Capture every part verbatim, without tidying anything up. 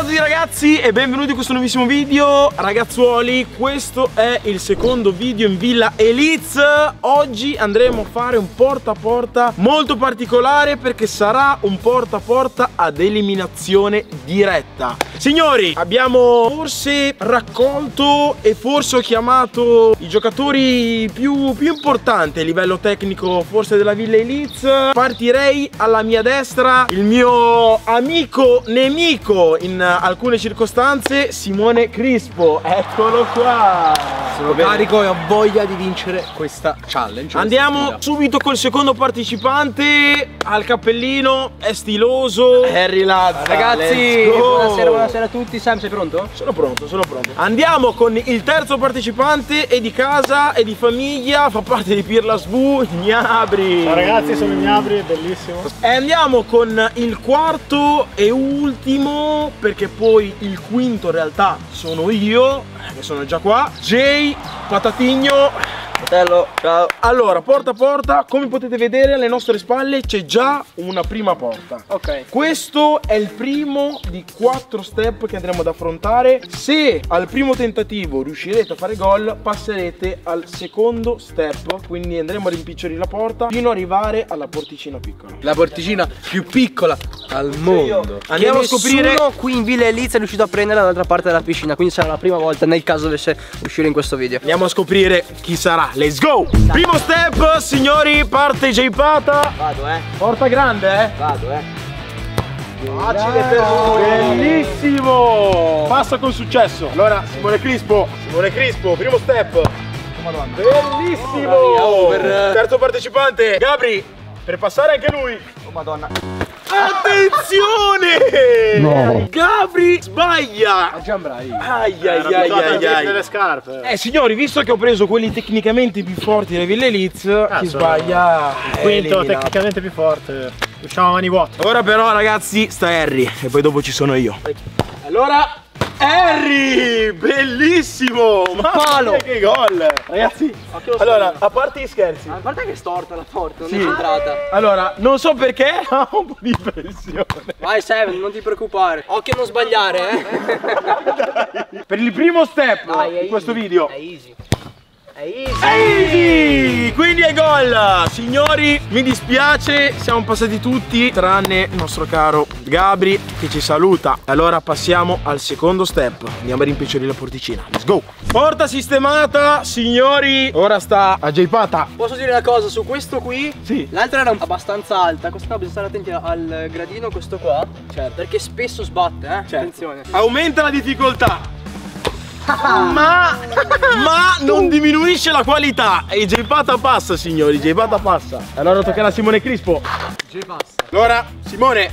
tutti ragazzi e benvenuti in questo nuovissimo video. Ragazzuoli, questo è il secondo video in Villa Eliz. Oggi andremo a fare un porta a porta molto particolare perché sarà un porta a porta ad eliminazione diretta. Signori, abbiamo forse raccolto e forse ho chiamato i giocatori più, più importanti a livello tecnico forse della Villa Eliz. Partirei alla mia destra, il mio amico nemico in alcune circostanze, Simone Crispo. Eccolo qua. Sono carico e ho voglia di vincere questa challenge. Andiamo subito col secondo partecipante. Al cappellino, è stiloso, Harry Lazza. Ragazzi, buonasera, buonasera a tutti. Sam, sei pronto? Sono pronto, sono pronto. Andiamo con il terzo partecipante, è di casa, è di famiglia, fa parte di Pirla Svu, Gnabry. Ciao ragazzi, sono Gnabry, è bellissimo. E andiamo con il quarto e ultimo, perché poi il quinto in realtà sono io, che sono già qua, Jay Patatigno. Fratello, ciao. Allora, porta a porta, come potete vedere alle nostre spalle c'è già una prima porta. Ok. Questo è il primo di quattro step che andremo ad affrontare. Se al primo tentativo riuscirete a fare gol, passerete al secondo step, quindi andremo a rimpicciolire la porta fino ad arrivare alla porticina piccola. La porticina più piccola al mondo. Andiamo a scoprire. Nessuno qui in Villa Eliz è riuscito a prendere dall'altra parte della piscina, quindi sarà la prima volta nel caso dovesse uscire in questo video. Andiamo a scoprire chi sarà. Let's go! Primo step, signori, parte Jay Pata. Vado, eh. Porta grande, eh. Vado, eh. Facile per lui. Bellissimo. Passa con successo. Allora, Simone Crispo. Simone Crispo, primo step. Madonna. Bellissimo. Oh, per... Terzo partecipante, Gabri, per passare anche lui. Oh madonna. Attenzione! No. Gabri sbaglia. A Giambrai. Ai ai ai ai ai. delle scarpe. Eh signori, visto che ho preso quelli tecnicamente più forti delle Villa Eliz, ah, chi sono... sbaglia il è quinto eliminato. tecnicamente più forte. Usciamo a mani vuote. Ora però ragazzi sta Harry e poi dopo ci sono io. Allora Harry, bellissimo! Ma palo! che gol! Ragazzi, allora, a parte gli scherzi, A parte che è storta la porta, non sì, è centrata. allora, non so perché, ma ho un po' di pressione. Vai Sam, non ti preoccupare. Occhio a non sbagliare, eh. Per il primo step Dai, di questo video È easy. È easy. è easy! Quindi è gol! Signori, mi dispiace, siamo passati tutti tranne il nostro caro Gabri che ci saluta. Allora passiamo al secondo step. Andiamo a rimpicciolire la porticina. Let's go! Porta sistemata, signori. Ora sta a Jay Pata. Posso dire una cosa su questo qui? Sì. L'altra era abbastanza alta, questa qua bisogna stare attenti al gradino, questo qua. Certo. Perché spesso sbatte, eh? Certo. Attenzione. Aumenta la difficoltà. Ma, ma non diminuisce la qualità. E Jay Pata passa, signori. Jay Pata passa. Allora toccherà a Simone Crispo. G passa. Allora, Simone.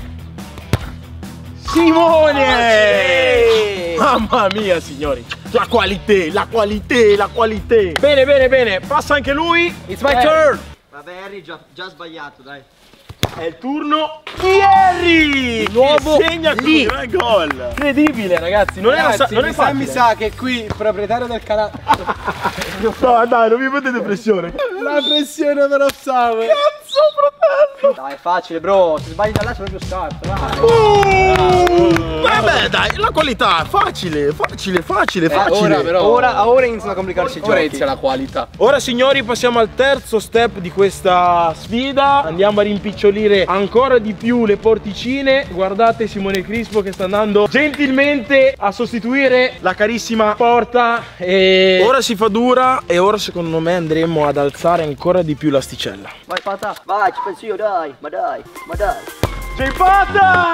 Simone! Mamma mia, signori. La qualità, la qualità, la qualità. Bene, bene, bene. Passa anche lui. It's my Eh, turn. Vabbè Harry, già, già sbagliato, dai. È il turno di Harry. Nuovo Che segna qui. Non è gol. Incredibile, ragazzi. Non, Ragazzi, è, non è mi sa, mi facile. sa che qui il proprietario del canale. No, dai, non mi mettete pressione. La pressione per Sam. Cazzo, fratello. Dai, è facile, bro. Se sbagli da là c'è proprio scarto. Vai. Uh, vabbè, dai, la qualità è facile, facile, facile, facile. Ora, però, ora, ora iniziano a complicarsi i giochi. Ora inizia la qualità. Ora signori passiamo al terzo step di questa sfida. Andiamo a rimpicciolire ancora di più le porticine. Guardate Simone Crispo che sta andando gentilmente a sostituire la carissima porta. E ora si fa dura e ora secondo me andremo ad alzare ancora di più l'asticella. Vai Pata, vai, ci penso io, dai, ma dai, ma dai. Jay Pata!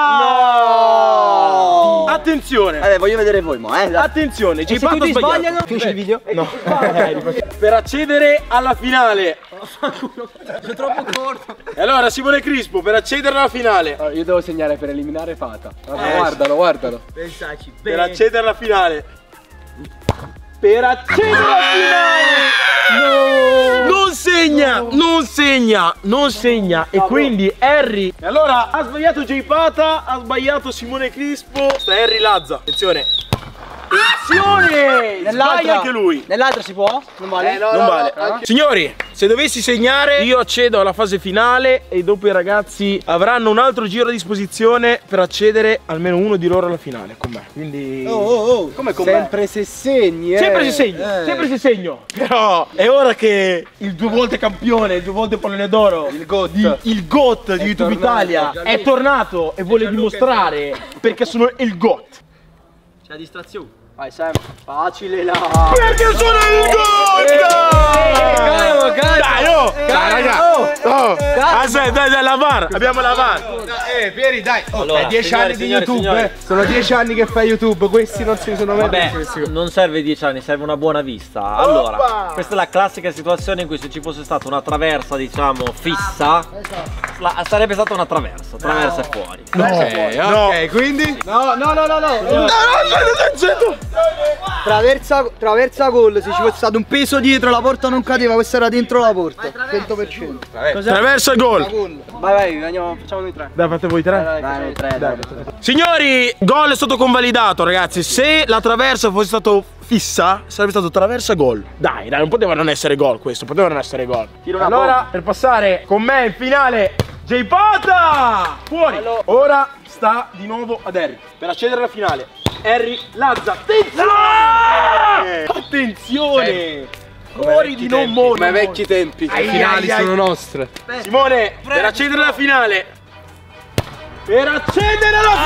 No! Attenzione! Vabbè, voglio vedere voi, mo, eh. Attenzione, Jay E se Pata tutti ha sbagliato. sbagliano, finisce il video? No. Per accedere alla finale. È troppo corto. E allora Simone Crispo, per accedere alla finale, Allora, io devo segnare per eliminare Pata. Guarda, Eh, guardalo, guardalo. Pensaci per bene. accedere alla finale. Per accedere alla finale. No! Non segna, non segna, non segna. E quindi Harry. E allora ha sbagliato Jay Pata, ha sbagliato Simone Crispo. Sta Harry Lazza. Attenzione. Attenzione! Sbaglia anche lui. Nell'altra si può? Non vale? Eh, no, non no, vale. No, anche... Signori, se dovessi segnare, io accedo alla fase finale e dopo i ragazzi avranno un altro giro a disposizione per accedere almeno uno di loro alla finale con me. Quindi... Oh, oh, oh. Come con Sempre me? se segni, eh. Sempre se segno, eh. sempre se segno. Però è ora che il due volte campione, il due volte pallone d'oro, il GOAT di, il GOAT di YouTube tornato, Italia Gianluca. è tornato e vuole dimostrare perché sono il GOAT. C'è la distrazione. Vai Sam, facile là. Perché sono il GOAT! Dai, oh! Dai, raga! Oh! Aspetta, dai, dai, la V A R! Abbiamo la V A R! Eh, Pieri, dai. Oh, Allora, è dieci signori, anni di signori, YouTube, signori. eh. Sono dieci anni che fai YouTube, questi non si sono mai Vabbè, messi. non serve dieci anni, serve una buona vista. Allora, questa è la classica situazione in cui se ci fosse stata una traversa, diciamo, fissa, la- sarebbe stata una traversa. Traversa è fuori. Ok, ok, quindi? No, no, no, no, no. No, no, aspetta, Traversa, traversa gol, se ci fosse stato un peso dietro la porta non cadeva, questa era dentro la porta. cento per cento. traversa il gol! Vai vai, andiamo, facciamo noi tre. Dai, fate voi tre. Dai, dai, noi tre, dai. Signori, gol è stato convalidato, ragazzi. Se la traversa fosse stato fissa, sarebbe stato traversa gol. Dai, dai, non poteva non essere gol questo, poteva non essere gol. Allora, per passare con me in finale, J-Pota! Fuori! Ora sta di nuovo ad Harry per accedere alla finale. Harry Lazza, attenzione! Attenzione! Fuori di non modo. Ma ai vecchi tempi, le finali sono nostre. Simone, per accedere alla finale. Per accedere alla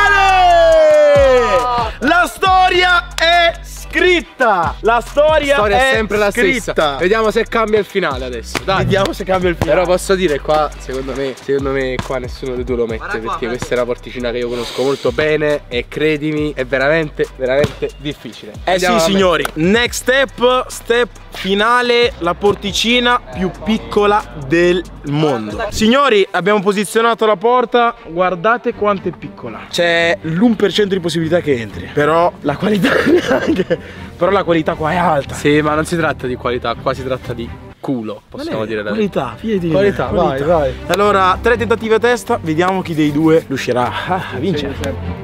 finale! La storia è scritta! La storia, La storia è è sempre la scritta. stessa. Vediamo se cambia il finale adesso. Dai. Vediamo se cambia il finale. Però posso dire qua, secondo me, secondo me qua nessuno di due lo mette, perché questa è una porticina che io conosco molto bene e credimi è veramente, veramente difficile. Eh Andiamo sì a signori, next step, step finale, la porticina più piccola del mondo. Signori, abbiamo posizionato la porta, guardate quanto è piccola. C'è l'uno per cento di possibilità che entri, però la qualità neanche, però la qualità qua è alta. Sì, ma non si tratta di qualità, qua si tratta di culo, possiamo dire la verità. Qualità, fidati di me. Qualità, vai, vai. Allora, tre tentativi a testa, vediamo chi dei due riuscirà a vincere.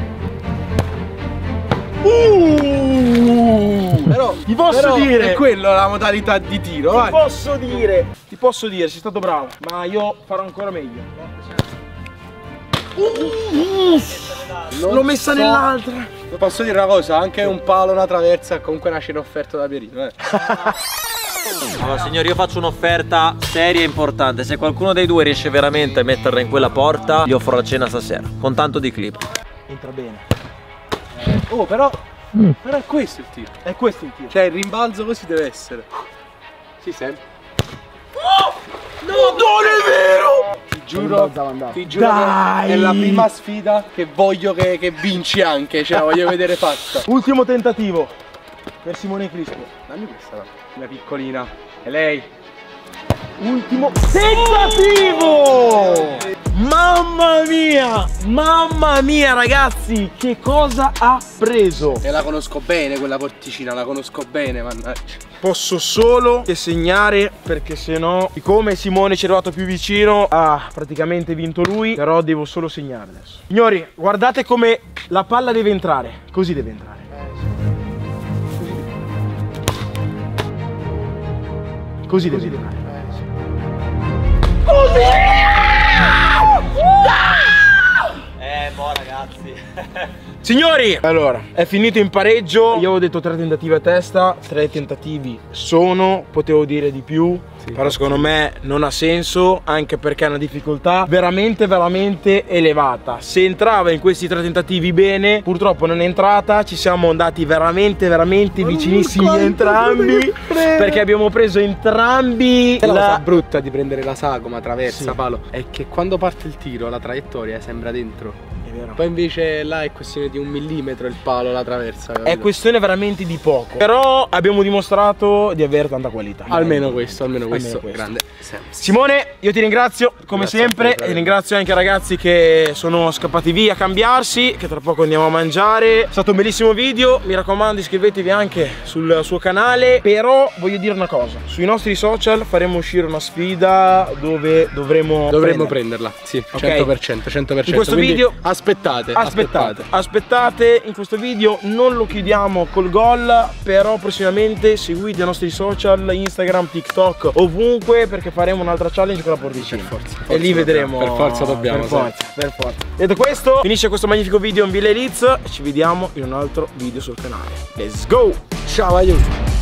Uh, Però, ti posso però dire, è quello la modalità di tiro, ti vai. posso dire, ti posso dire, sei stato bravo, ma io farò ancora meglio. Uh, L'ho messa so. nell'altra. Posso dire una cosa, anche un palo, una traversa, comunque nasce in offerta da Pierino, eh. Allora signori, io faccio un'offerta seria e importante. Se qualcuno dei due riesce veramente a metterla in quella porta, gli offro la cena stasera, con tanto di clip. Entra bene. Oh, però, però è questo il tiro. È questo il tiro. Cioè il rimbalzo così deve essere. Sì, sempre. No, non è vero! Ti giuro, ti giuro Dai! che è la prima sfida che voglio che, che vinci anche, cioè la voglio vedere fatta. Ultimo tentativo per Simone Crispo. Dammi questa, una piccolina. E lei? Ultimo tentativo! Mamma mia! Mamma mia ragazzi! Che cosa ha preso? E la conosco bene quella porticina, la conosco bene, mannaggia. Posso solo che segnare, perché sennò, siccome Simone ci è arrivato più vicino, ha praticamente vinto lui. Però devo solo segnare adesso. Signori, guardate come la palla deve entrare. Così deve entrare. Così deve entrare. Così! Eh, boh ragazzi. Signori, allora, è finito in pareggio. Io avevo detto tre tentativi a testa. Tre tentativi sono, potevo dire di più, sì, però secondo me non ha senso, anche perché è una difficoltà veramente veramente elevata. Se entrava in questi tre tentativi bene, purtroppo non è entrata. Ci siamo andati veramente veramente vicinissimi entrambi, perché abbiamo preso entrambi La la... cosa brutta di prendere la sagoma, traversa, Sì. palo, è che quando parte il tiro la traiettoria sembra dentro. È vero. Poi invece là è questione di un millimetro il palo, la traversa, capito? È questione veramente di poco. Però abbiamo dimostrato di avere tanta qualità. Almeno questo, almeno questo, questo. grande. Sempre. Simone, io ti ringrazio come Grazie sempre a te, e ringrazio anche i ragazzi che sono scappati via a cambiarsi, che tra poco andiamo a mangiare. È stato un bellissimo video, mi raccomando iscrivetevi anche sul suo canale. Però voglio dire una cosa, sui nostri social faremo uscire una sfida dove dovremo Dovremmo prenderla, sì, Ok. cento per cento, cento per cento. In questo Quindi video- aspettate Aspettate, Aspettate, aspettate, in questo video non lo chiudiamo col gol, però prossimamente seguite i nostri social, Instagram, TikTok, ovunque, perché faremo un'altra challenge con la porticina. Per forza, forza e lì vedremo. Per forza dobbiamo. Per forza, per forza. Detto questo, finisce questo magnifico video in Villa Eliz e ci vediamo in un altro video sul canale. Let's go! Ciao, aiuto!